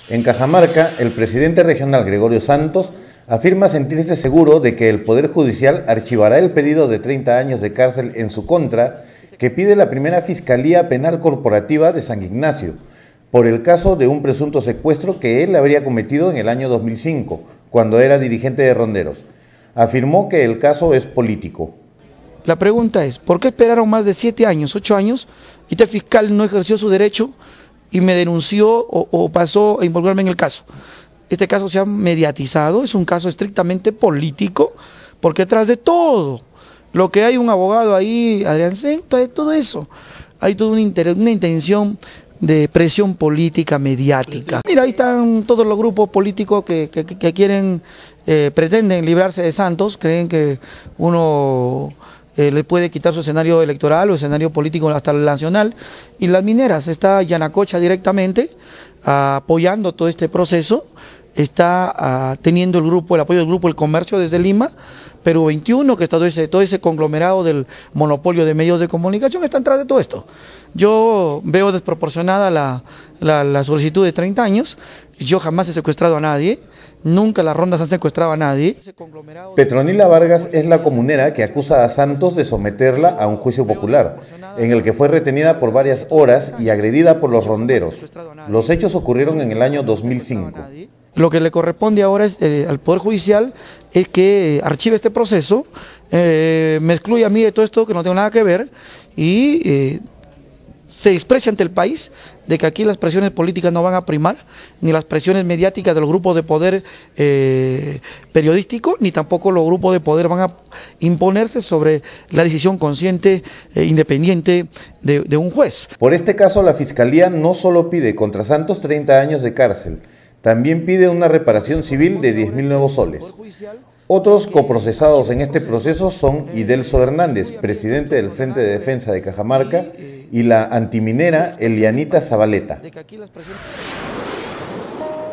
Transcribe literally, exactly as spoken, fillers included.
En Cajamarca, el presidente regional Gregorio Santos afirma sentirse seguro de que el Poder Judicial archivará el pedido de treinta años de cárcel en su contra que pide la primera Fiscalía Penal Corporativa de San Ignacio por el caso de un presunto secuestro que él habría cometido en el año dos mil cinco, cuando era dirigente de Ronderos. Afirmó que el caso es político. La pregunta es, ¿por qué esperaron más de siete años, ocho años, y este fiscal no ejerció su derecho y me denunció o, o pasó a involucrarme en el caso? Este caso se ha mediatizado, es un caso estrictamente político, porque tras de todo lo que hay un abogado ahí, Adrián Sento, de todo eso, hay toda una, inter, una intención de presión política mediática. Mira, ahí están todos los grupos políticos que, que, que quieren, eh, pretenden librarse de Santos, creen que uno eh, le puede quitar su escenario electoral o escenario político hasta el nacional, y las mineras, está Yanacocha directamente uh, apoyando todo este proceso, está uh, teniendo el grupo, el apoyo del grupo El Comercio desde Lima, Perú veintiuno, que está todo ese, todo ese conglomerado del monopolio de medios de comunicación, está detrás de todo esto. Yo veo desproporcionada la, la, la solicitud de treinta años, yo jamás he secuestrado a nadie, nunca las rondas han secuestrado a nadie. Petronila Vargas es la comunera que acusa a Santos de someterla a un juicio popular, en el que fue retenida por varias horas y agredida por los ronderos. Los hechos ocurrieron en el año dos mil cinco. Lo que le corresponde ahora es, eh, al Poder Judicial es que eh, archive este proceso, eh, me excluye a mí de todo esto que no tengo nada que ver y eh, se exprese ante el país de que aquí las presiones políticas no van a primar, ni las presiones mediáticas de los grupos de poder eh, periodístico, ni tampoco los grupos de poder van a imponerse sobre la decisión consciente e independiente de, de un juez. Por este caso, la Fiscalía no solo pide contra Santos treinta años de cárcel, también pide una reparación civil de diez mil nuevos soles. Otros coprocesados en este proceso son Idelso Hernández, presidente del Frente de Defensa de Cajamarca, y la antiminera Elianita Zabaleta.